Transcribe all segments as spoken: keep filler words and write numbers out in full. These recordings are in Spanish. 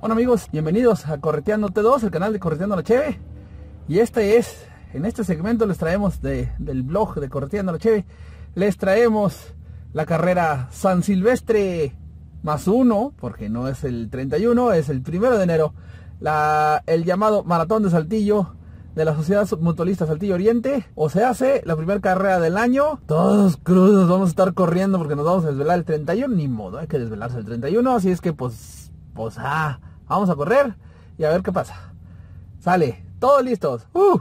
Hola amigos, bienvenidos a Correteando T dos, el canal de Correteando la Cheve. Y este es, en este segmento les traemos de, del blog de Correteando la Cheve, les traemos la carrera San Silvestre más uno, porque no es el treinta y uno, es el primero de enero. La, el llamado Maratón de Saltillo de la Sociedad Mutualista Saltillo Oriente. O se hace la primera carrera del año. Todos crudos, vamos a estar corriendo porque nos vamos a desvelar el treinta y uno. Ni modo, hay que desvelarse el treinta y uno. Así es que pues, pues ah, vamos a correr y a ver qué pasa. Sale, todos listos. Uh.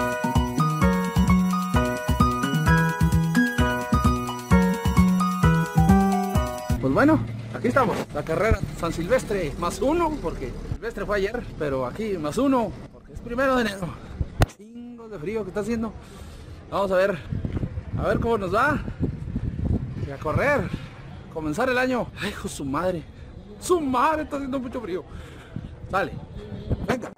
Pues bueno, aquí estamos, la carrera San Silvestre más uno, porque Silvestre fue ayer, pero aquí más uno, porque es primero de enero. Chingo de frío que está haciendo. Vamos a ver, a ver cómo nos va. Y a correr, comenzar el año. Ay, hijo, su madre, su madre, está haciendo mucho frío. Sale, venga.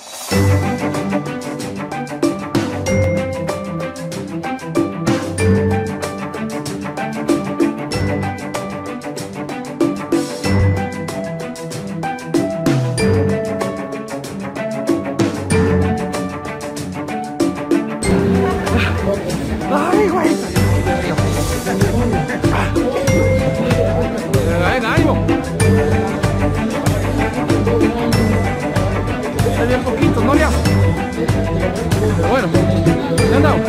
Ay, güey. Venga, ánimo. Es bien poquito, no le hago. Pero bueno, ya andamos.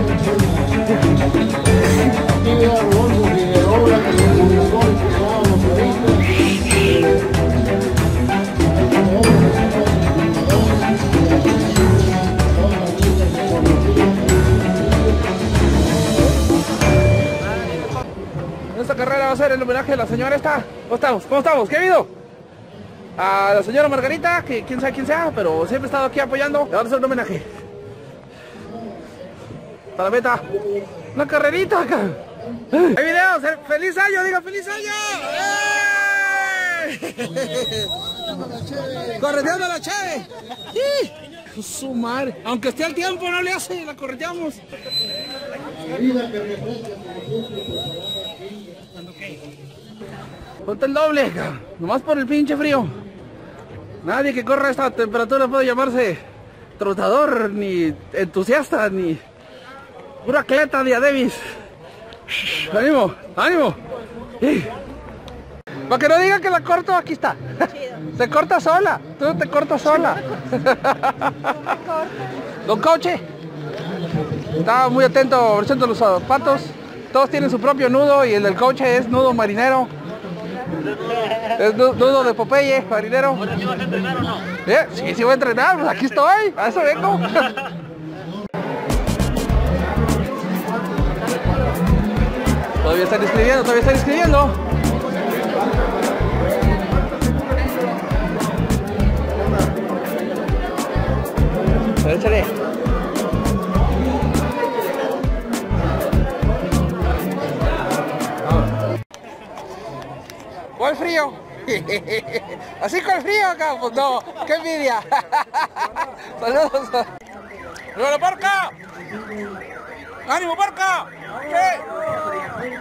Esta carrera va a ser el homenaje a la señora esta. ¿Cómo estamos? ¿Cómo estamos? ¿Qué ha habido? A la señora Margarita, que quién sabe quién sea, pero siempre ha estado aquí apoyando. Le vamos a hacer un homenaje. Para la meta. Una carrerita acá. Hay videos. ¡Feliz año! ¡Diga feliz año! ¡Eh! ¡Correteando la Cheve! ¡Sí! Su madre. Aunque esté al tiempo, no le hace, la correteamos. Ponte el doble, nomás por el pinche frío. Nadie que corra a esta temperatura puede llamarse trotador, ni entusiasta, ni pura atleta de Davis. ¡Ánimo! ¡Ánimo! Sí. Para que no digan que la corto, aquí está. Se corta sola, tú te cortas sola. Don Coche estaba muy atento, presento los zapatos. Todos tienen su propio nudo y el del coche es nudo marinero. Es nudo de Popeye, marinero. ¿Ahora sí vas a entrenar o no? ¿Eh? Sí, sí voy a entrenar, pues aquí estoy, a eso vengo. Todavía están escribiendo, todavía están escribiendo. Échale. ¿Cuál frío? ¿Así con el frío acá? Pues no, qué envidia. Saludos. ¡Hola, Parca! ¡Ánimo, Parca! ¿Qué?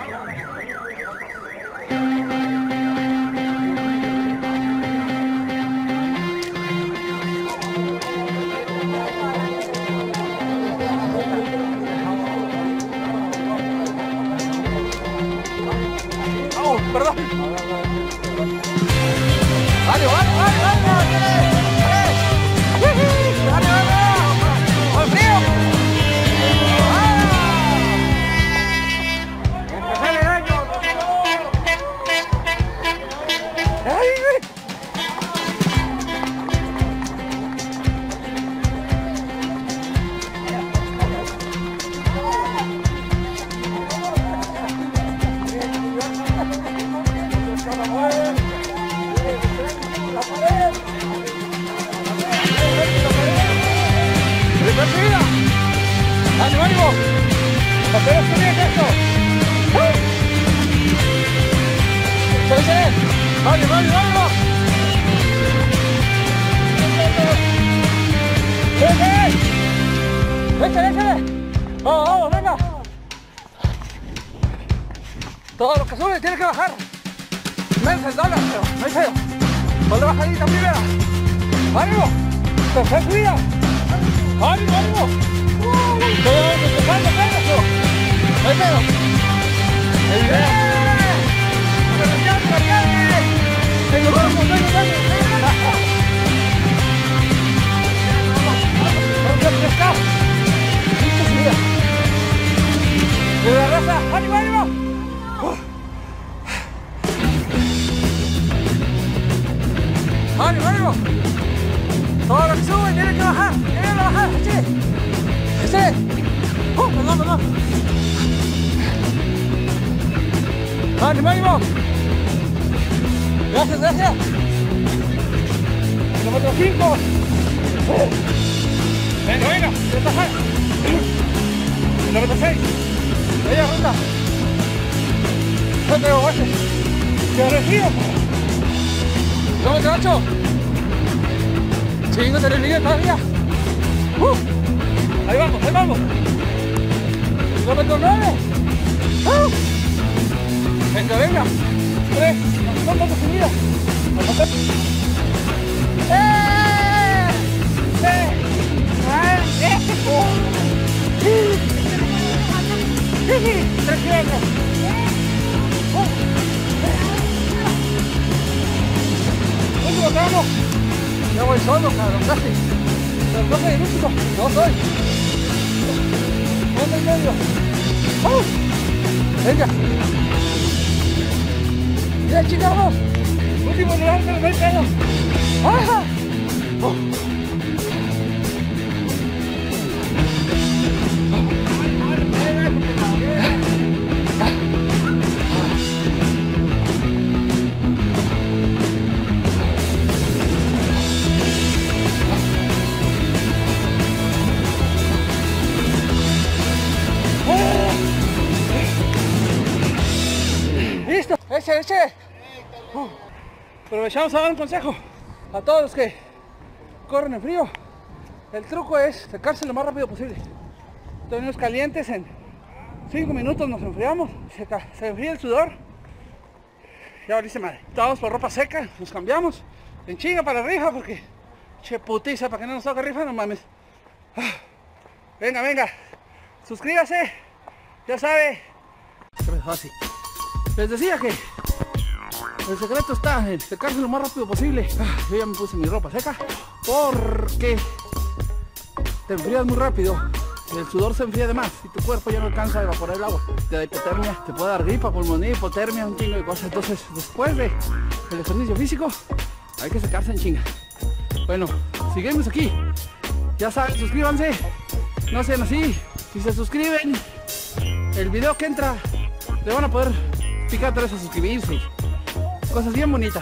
Oh, perdón. ¡Vale, vale, vale, vale! ¡Vale, vale! ¡Con frío! ¡Empezar el año! ¡Ay, güey! ¡Recibida! ¡Ánimo, ánimo! ¡Hacer esto bien esto! ¡Se dice! ¡Ánimo, ánimo, ánimo! ¡Échale, échale! ¡Échale! ¡Vamos, vamos, venga! Todo lo que sube tiene que bajar. Menos el dólar, pero no hay feo. Con la bajadita primera. ¡Ánimo! ¡Se cuida! ¡Ánimo, ánimo! ¡Pero empezando peso! ¡Ahí pedo! ¡El video! ¡Cargale, cargale! ¡Venga, vamos, venga, venga! ¡Vamos a pescar! ¡Listo, subida! ¡De la raza! ¡Ánimo, ánimo! ¡Ánimo, ánimo! Todo lo que sube tiene que bajar, tiene que bajar, así. Así. Oh, perdón, perdón. ¡Ánimo, ánimo! Gracias, gracias. Kilómetro cinco. Oh. Venga, venga, ya está. Kilómetro seis. Bella ruta. No tengo baches. ¡Qué recibo! Kilómetro ocho. Chingo, se le olvida todavía. Uh. Ahí vamos, ahí vamos. Kilómetro nueve. Uh. Venga, venga. Tres. No, no, no, subida. Vamos a hacer. ¡Eh! ¡Eh! ¡Eh! ¡Eh! ¡Tres kilómetros! ¡Último tramo! Ya voy solo, cabrón, casi. Pero no soy el último, no soy. No soy medio. ¡Oh! Venga. Ya, chicos. Último lugar, pero no hay pedo. ¡Ah! Oh. Listo, ese, ese. Uh, aprovechamos a dar un consejo a todos los que corren en frío. El truco es secarse lo más rápido posible. Tenemos calientes, en cinco minutos nos enfriamos, se, se enfría el sudor. Ya ahorita madre. Estamos por ropa seca, nos cambiamos en chinga para la rifa porque che putiza, para que no nos toque rifa, no mames. Ah, venga, venga, suscríbase, ya sabe. Fácil. Les decía que el secreto está en secarse lo más rápido posible. Yo ya me puse mi ropa seca porque te enfrías muy rápido. El sudor se enfría de más y tu cuerpo ya no alcanza a evaporar el agua. Te da hipotermia, te puede dar gripa, pulmonía, hipotermia, un chingo de cosas. Entonces, después del ejercicio físico, hay que secarse en chinga. Bueno, seguimos aquí. Ya saben, suscríbanse. No sean así. Si se suscriben, el video que entra le van a poder picar tres a suscribirse. Cosas bien bonitas.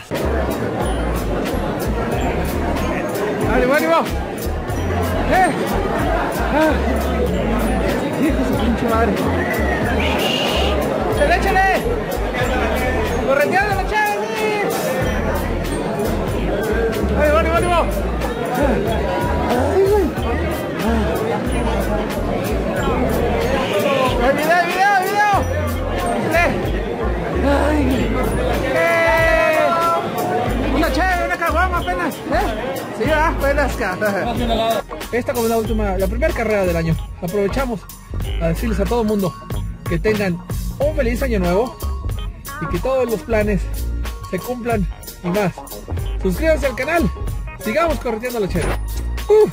¡Ánimo, ánimo! ¡Eh! ¡Ah! ¡Hijo de su pinche madre! ¡Échale, échale! ¡Correteando la chave! ¡Ánimo, ánimo, ánimo! ¡Ay, güey! ¡Ay, video, video, video! ¡Ay, eh, una chévere, una caguama apenas! ¿Eh? Sí, va, apenas. Esta como la última, la primera carrera del año. Aprovechamos a decirles a todo el mundo que tengan un feliz año nuevo y que todos los planes se cumplan y más. Suscríbanse al canal, sigamos correteando la chévere. Uh.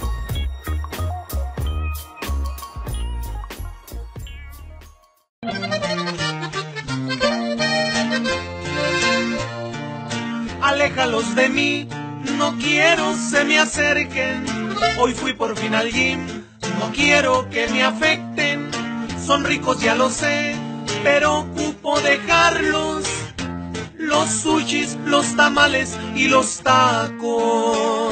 Aléjalos de mí, no quiero se me acerquen. Hoy fui por fin al gym, no quiero que me afecten. Son ricos ya lo sé, pero ocupo dejarlos. Los sushis, los tamales y los tacos.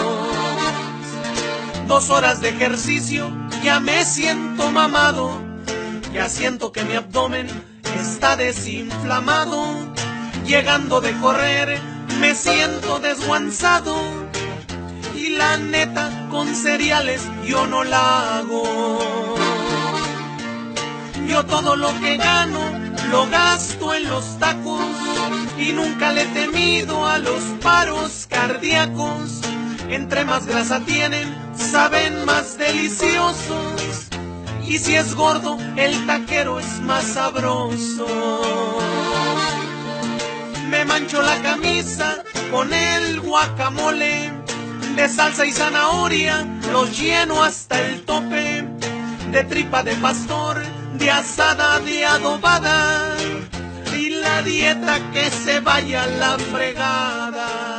Dos horas de ejercicio, ya me siento mamado. Ya siento que mi abdomen está desinflamado. Llegando de correr, me siento desguanzado. Y la neta, con cereales yo no la hago. Yo todo lo que gano lo gasto en los tacos y nunca le he temido a los paros cardíacos. Entre más grasa tienen, saben más deliciosos, y si es gordo, el taquero es más sabroso. Me mancho la camisa con el guacamole, de salsa y zanahoria los lleno hasta el tope, de tripa de pastor, de asada, de adobada, y la dieta que se vaya a la fregada.